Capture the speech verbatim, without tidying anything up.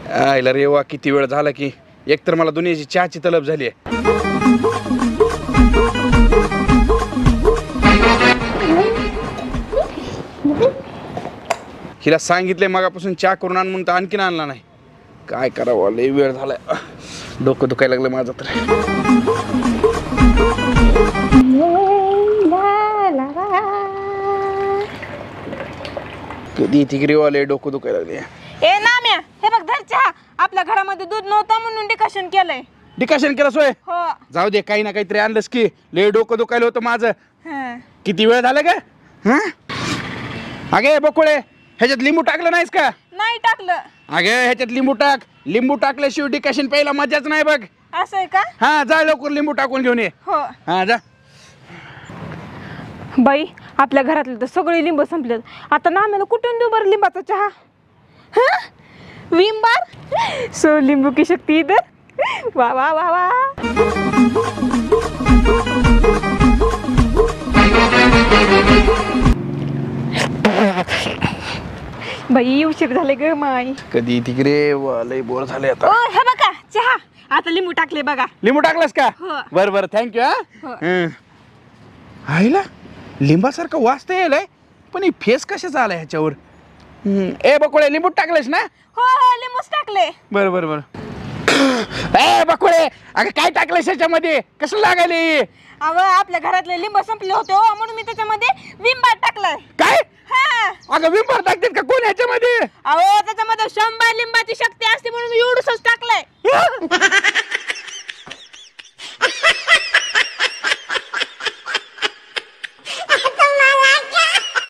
आयला रे वा किती वेळ झाला की एकतर मला दुनियाची चहाची तलब झाली आहे. हिला सांगितले मगापासून चहा करून आण म्हणून तर आणखीन आणला नाही. काय करावं लय वेळ झालाय. डोकं दुखायला लागलं माझं तर. कधी तिकडे वाले डोकं दुखायला लागले. ए नाम्या हे बघ धर चहा. आपल्या घरामध्ये दूध नव्हतं म्हणून डिकशन केलंय. डिकाशन केलं सोय. हो जाऊ दे काही ना काहीतरी आणलंस की लय डोकं दुखायला होतं माझं. हं. किती वेळ झाला का? हा अगे बकुळे ह्याच्यात लिंबू टाकलं नाहीस का? नाही टाकलं. अगे ह्याच्यात लिंबू टाक. लिंबू टाकल्याशिवाय डिकाशन प्यायला मजाच नाही बघ. असं आहे का? हा जा लवकर लिंबू टाकून घेऊन ये. हो हा जा. बाई आपल्या घरातले तर सगळे लिंब संपलेत. आता नाम्याला कुठून देऊ बरं लिंबाचा चहा? हं? विंबार सो लिंबू की शक्ती इधर. वा वा वा वा. बाई उशीर झाले ग माई. कधी तिकडे लय बोर झाले आता. ओ हे बघा चहा. आता लिंबू टाकले बघा. लिंबू टाकलास का? हो. बर बर थँक्यू. हो. हा आईला लिंबासारखं वाचता येईल पण ही फेस कशाचा आला ह्याच्यावर? हम्म. ए बकुळे लिंबू टाकलेस ना? हो हो लिंबूच टाकले. बर बर बर. ए बकुळे अगं काय टाकलंस ह्याच्यामध्ये? कसं लागायले? अगं आपल्या घरातले लिंब संपले होते हो म्हणून मी त्याच्यामध्ये विंबार टाकलाय. काय? हा अगं विंबर टाकतात का कोण ह्याच्यामध्ये? अहो त्याच्यामध्ये शंभर लिंबाची शक्ती असते म्हणून मी एवढंच टाकलंय.